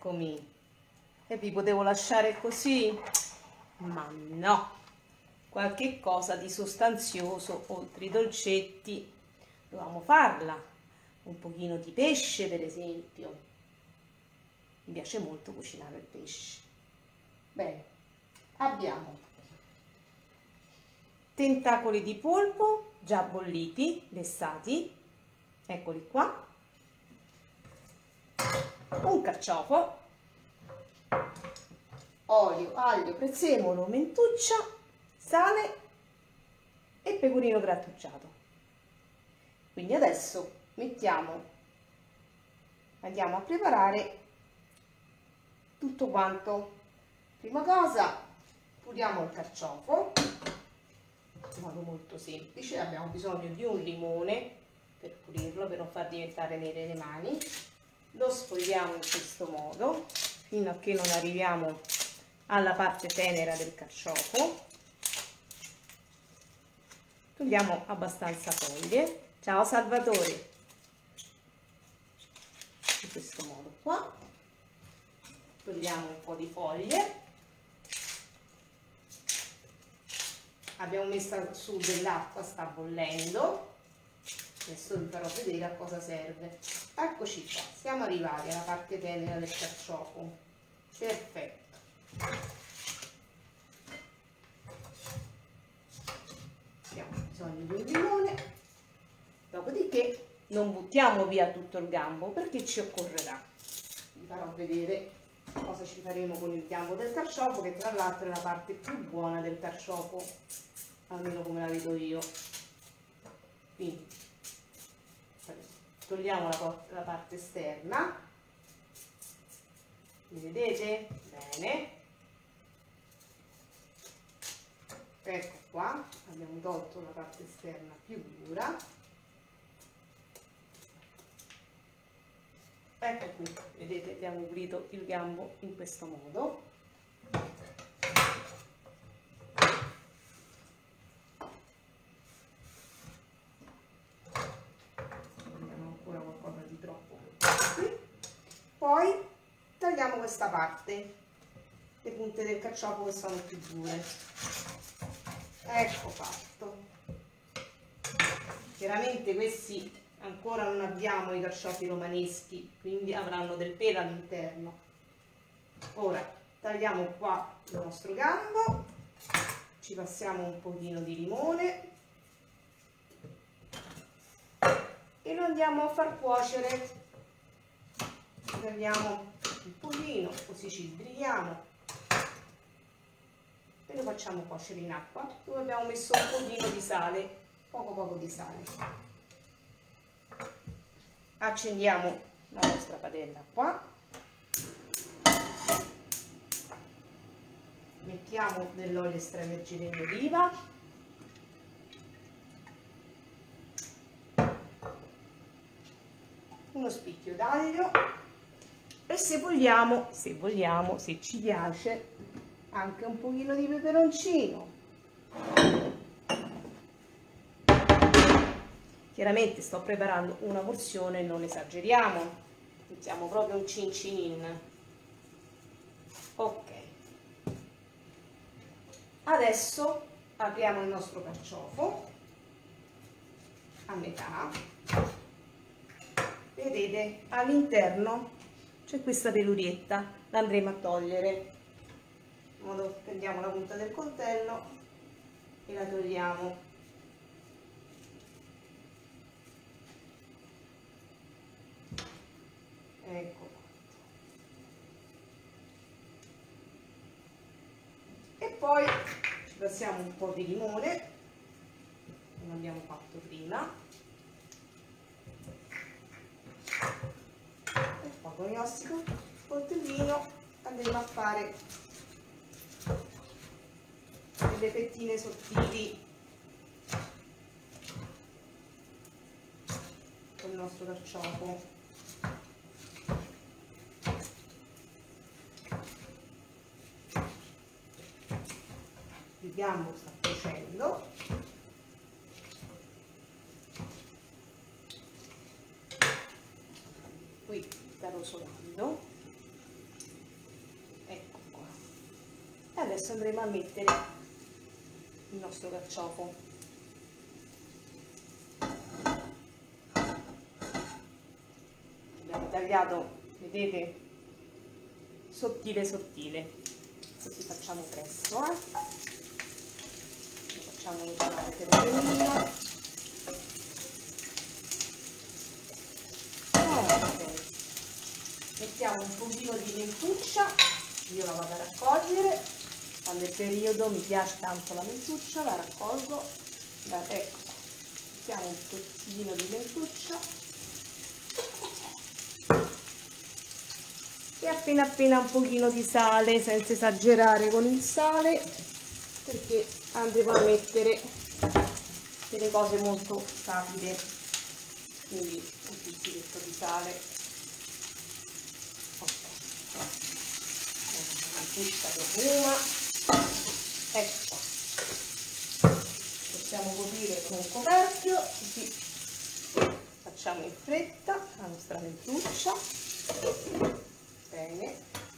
eccomi. E vi potevo lasciare così? Ma no, qualche cosa di sostanzioso oltre i dolcetti dovevamo farla. Un pochino di pesce, per esempio. Mi piace molto cucinare il pesce. Bene, abbiamo tentacoli di polpo già bolliti, lessati, eccoli qua, un carciofo, olio, aglio, prezzemolo, mentuccia, sale e pecorino grattugiato. Quindi adesso andiamo a preparare tutto quanto. Prima cosa puliamo il carciofo in modo molto semplice. Abbiamo bisogno di un limone per pulirlo, per non far diventare nere le mani. Lo sfogliamo in questo modo fino a che non arriviamo alla parte tenera del carciofo. Togliamo abbastanza foglie. Ciao Salvatore! In questo modo qua. Togliamo un po' di foglie. Abbiamo messo su dell'acqua, sta bollendo. Adesso vi farò vedere a cosa serve. Eccoci qua, siamo arrivati alla parte tenera del carciofo. Perfetto. Abbiamo bisogno di un limone. Dopodiché non buttiamo via tutto il gambo perché ci occorrerà. Vi farò vedere cosa ci faremo con il gambo del carciofo, che tra l'altro è la parte più buona del carciofo, almeno come la vedo io. Quindi togliamo la parte esterna, mi vedete? Bene, ecco qua, abbiamo tolto la parte esterna più dura. Ecco qui, vedete, abbiamo pulito il gambo in questo modo. Abbiamo ancora qualcosa di troppo qui. Poi tagliamo questa parte, le punte del carciofo che sono più dure. Ecco fatto. Chiaramente questi ancora non abbiamo i carciofi romaneschi, quindi avranno del pelo all'interno. Ora tagliamo qua il nostro gambo, ci passiamo un pochino di limone e lo andiamo a far cuocere. Tagliamo un pochino, così ci sbrighiamo e lo facciamo cuocere in acqua, dove abbiamo messo un pochino di sale, poco di sale. Accendiamo la nostra padella qua, mettiamo dell'olio extravergine di oliva, uno spicchio d'aglio e se vogliamo, se ci piace, anche un pochino di peperoncino. Chiaramente sto preparando una porzione, non esageriamo, mettiamo proprio un cincinin. Ok, adesso apriamo il nostro carciofo a metà. Vedete, all'interno c'è questa pelurietta, la andremo a togliere. In modo che prendiamo la punta del coltello e la togliamo. Ecco fatto. E poi ci passiamo un po' di limone, come abbiamo fatto prima, e poi con il nostro coltellino andremo a fare delle fettine sottili con il nostro carciofo. Il gambo sta cuocendo, qui sta rosolando, adesso andremo a mettere il nostro carciofo. Abbiamo tagliato, vedete, sottile sottile, così facciamo presto, lo facciamo insalare per un pochino. Mettiamo un pochino di mentuccia, io la vado a raccogliere, quando è periodo mi piace tanto la mentuccia, la raccolgo, ecco, mettiamo un tozzino di mentuccia e appena un pochino di sale, senza esagerare con il sale, perché andremo a mettere delle cose molto rapide, quindi un pizzico di sale. Questa profuma, ecco, possiamo coprire con un coperchio, così facciamo in fretta la nostra mentuccia. Bene,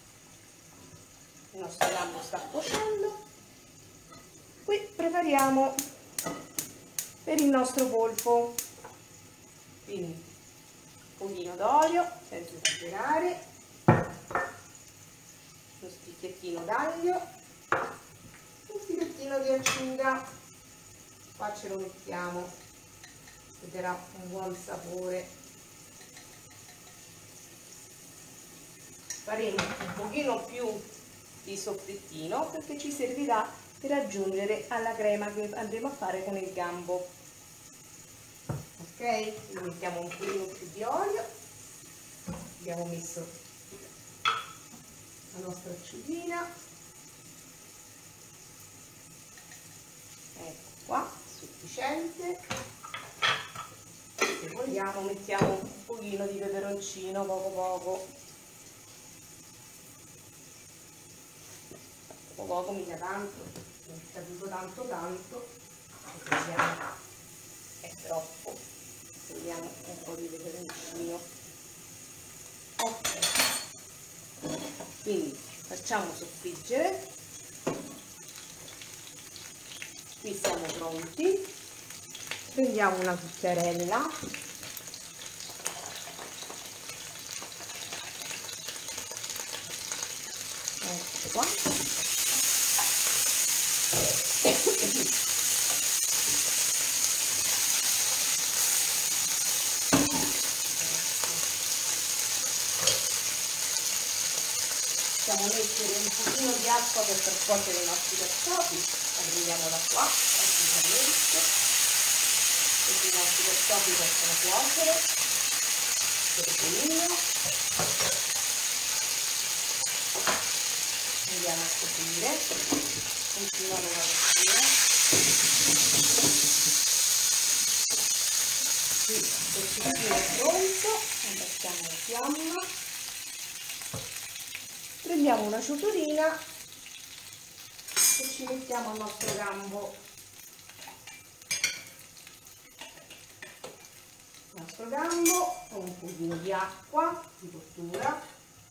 il nostro gambo sta cuocendo. Qui prepariamo per il nostro polpo, quindi un pochino d'olio senza esagerare, uno spicchiettino d'aglio, un filettino di acciuga, qua ce lo mettiamo, che darà un buon sapore. Faremo un pochino più di soffrittino perché ci servirà per aggiungere alla crema che andremo a fare con il gambo. Ok, quindi mettiamo un pochino più di olio, abbiamo messo la nostra acciughina, ecco qua, sufficiente. Se vogliamo mettiamo un pochino di peperoncino, poco, mica tanto, non è caduto tanto, è troppo, togliamo un po' di peperoncino. Ok, quindi facciamo soffriggere, qui siamo pronti, prendiamo una cucchiarella, ecco qua, possiamo mettere un pochino di acqua per far cuocere i nostri carciofi, aggiungiamo da qua tranquillamente, così i nostri carciofi possono cuocere per un pochino. Andiamo a coprire, continuano la cottura. Qui il soffrittino è pronto, abbassiamo la fiamma. Prendiamo una ciotolina e ci mettiamo al nostro gambo. Il nostro gambo con un pochino di acqua di cottura.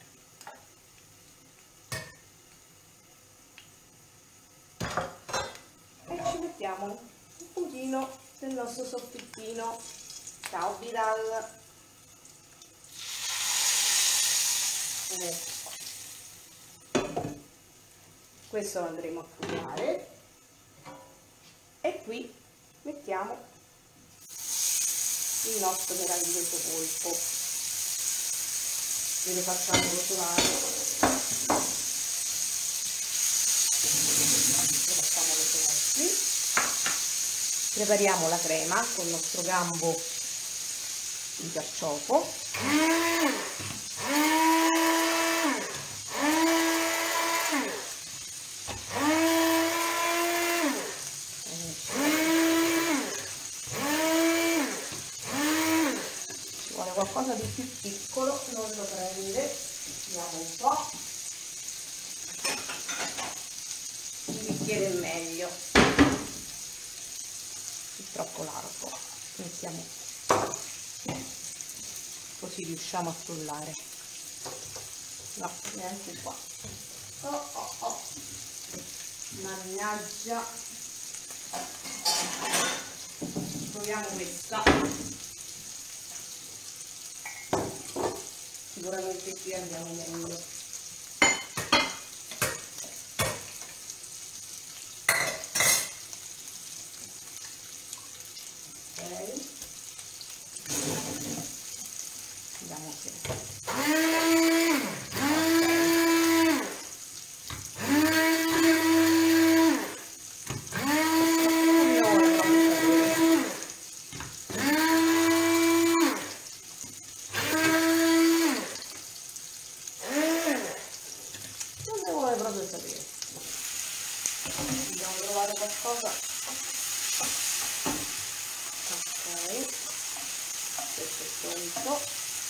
E ci mettiamo un pochino del nostro soffrittino. Ciao Bidal! Questo lo andremo a cucinare e qui mettiamo il nostro meraviglioso polpo, e lo facciamo rotolare, qui. Prepariamo la crema con il nostro gambo di carciofo. Qualcosa di più piccolo non lo prende, vediamo un po', un bicchiere e meglio, è troppo largo, mettiamo così riusciamo a frullare, no, neanche qua, oh. Mannaggia, proviamo questa, sicuramente qui andiamo meglio. Ok, vediamo se proprio sapere, dobbiamo trovare qualcosa. Ok, questo è pronto.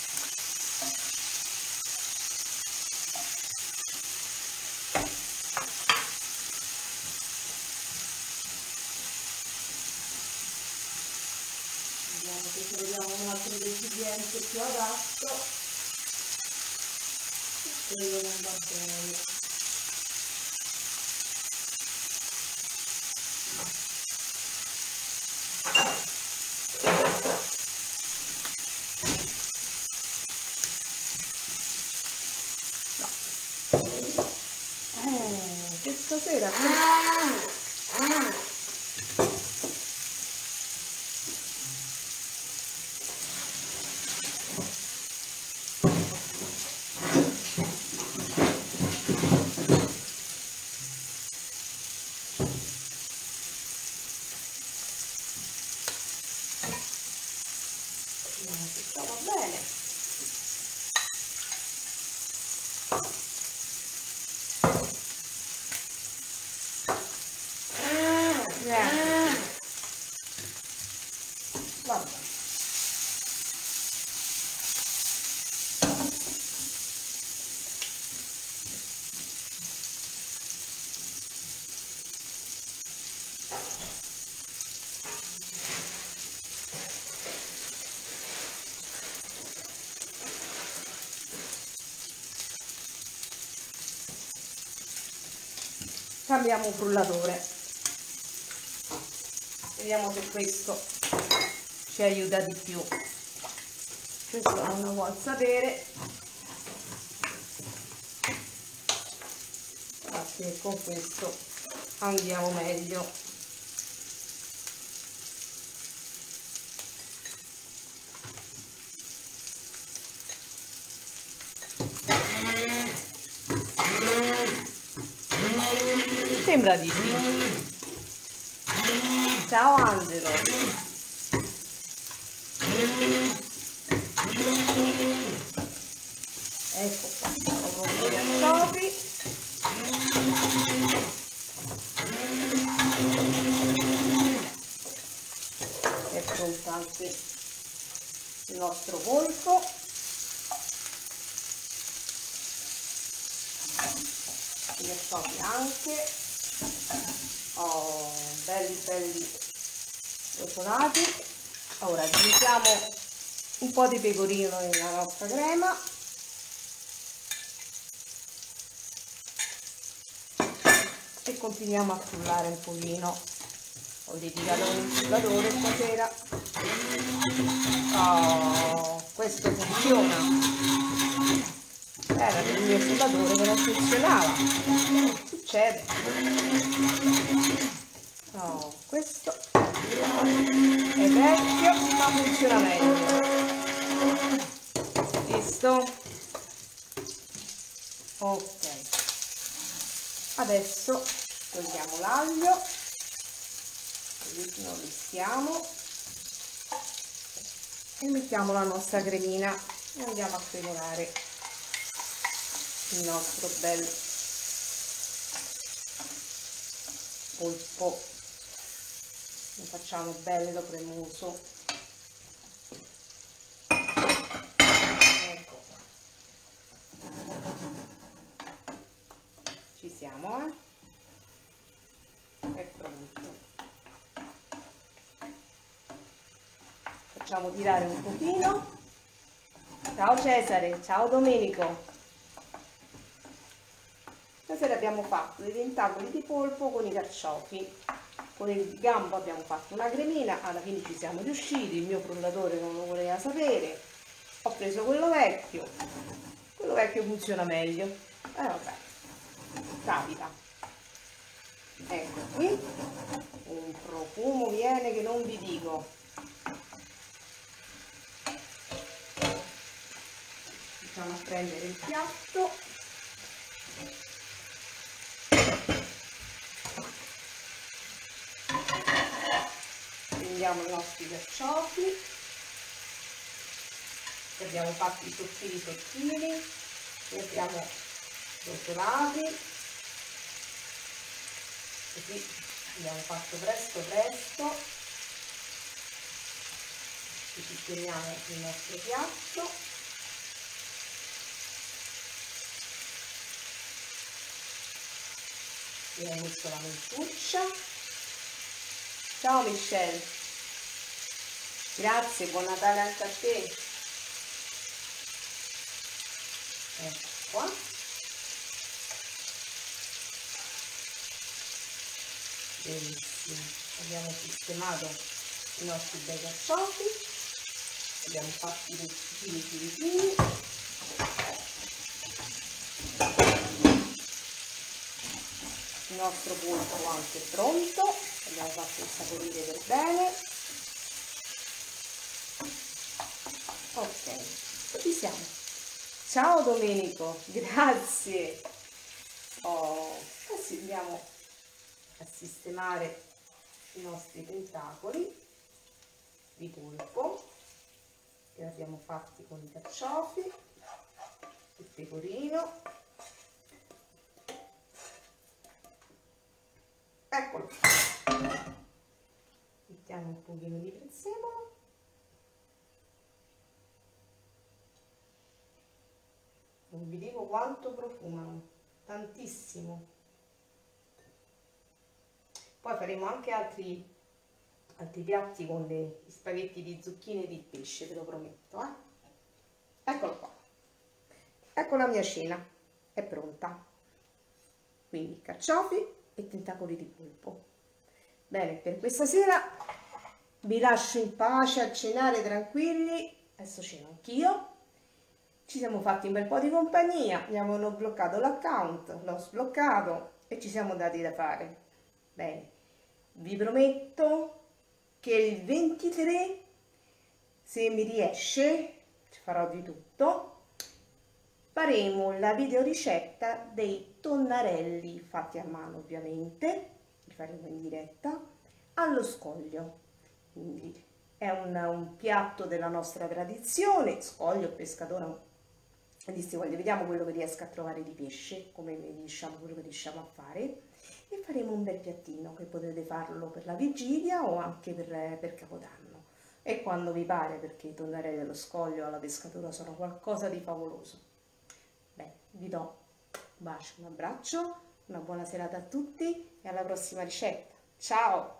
Vediamo se troviamo un altro recipiente più adatto. Quello non va bene. Questa sera va bene. Guarda. Cambiamo frullatore, vediamo se questo ci aiuta di più. Questo non lo vuol sapere, infatti con questo andiamo meglio. Sembra di sì. Ciao Angelo. Ecco qua, proprio gli carciofi. È pronto anche il nostro polpo. I carciofi anche. Oh, belli rosolati. Ora aggiungiamo un po' di pecorino nella nostra crema e continuiamo a frullare un pochino. Ho dedicato un frullatore stasera. Oh, questo funziona. Era il mio frullatore che non funzionava. Succede. Oh, questo è vecchio ma funziona meglio. Visto? Ok, adesso togliamo l'aglio, così non rischiamo, e mettiamo la nostra cremina e andiamo a cremonare il nostro bel polpo. Lo facciamo bello cremoso. Ecco, ci siamo, è pronto. Facciamo tirare un pochino. Ciao Cesare, ciao Domenico. sera abbiamo fatto dei tentacoli di polpo con i carciofi, con il gambo abbiamo fatto una cremina, alla fine ci siamo riusciti, il mio frullatore non lo voleva sapere, ho preso quello vecchio funziona meglio, vabbè, capita. Ecco qui, un profumo viene che non vi dico. Iniziamo a prendere il piatto. Prendiamo i nostri carciofi, che abbiamo fatti sottili sottili, li abbiamo rotolati, così abbiamo fatto presto presto. Ci sistemiamo il nostro piatto. Abbiamo messo la mentuccia. Ciao Michelle, grazie, buon Natale anche a te. Ecco qua. Benissimo, abbiamo sistemato i nostri bei carciofi, abbiamo fatto i pezzettini fiorentini. Il nostro polpo anche è pronto, abbiamo fatto insaporire per bene. Ok, ci siamo. Ciao Domenico, grazie. Adesso andiamo a sistemare i nostri tentacoli di polpo che abbiamo fatti con i carciofi, il pecorino. Eccolo, mettiamo un pochino di prezzemolo, non vi dico quanto profumano, tantissimo. Poi faremo anche altri piatti con gli spaghetti di zucchine e di pesce, ve lo prometto, Eccolo qua, ecco la mia cena, è pronta. Quindi carciofi e tentacoli di polpo. Bene, per questa sera vi lascio in pace a cenare tranquilli, adesso ceno anch'io. Ci siamo fatti un bel po' di compagnia, mi avevano bloccato l'account, l'ho sbloccato e ci siamo dati da fare. Bene, vi prometto che il 23, se mi riesce, ci farò di tutto, faremo la video ricetta dei tonnarelli fatti a mano, ovviamente, li faremo in diretta, allo scoglio. Quindi è un piatto della nostra tradizione, scoglio, pescatore, di stivoglia. Vediamo quello che riesco a trovare di pesce, come diciamo, quello che riusciamo a fare, e faremo un bel piattino che potete farlo per la vigilia o anche per Capodanno, e quando vi pare, perché i tonnarelli allo scoglio alla pescatura sono qualcosa di favoloso. Beh, vi do un bacio, un abbraccio, una buona serata a tutti e alla prossima ricetta. Ciao!